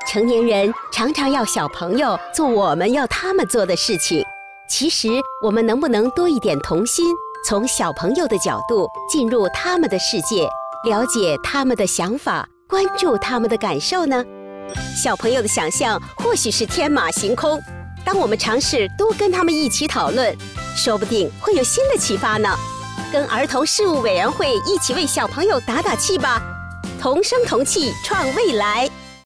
成年人常常要小朋友做我们要他们做的事情，其实我们能不能多一点童心，从小朋友的角度进入他们的世界，了解他们的想法，关注他们的感受呢？小朋友的想象或许是天马行空，当我们尝试多跟他们一起讨论，说不定会有新的启发呢。跟儿童事务委员会一起为小朋友打打气吧，同声同气创未来。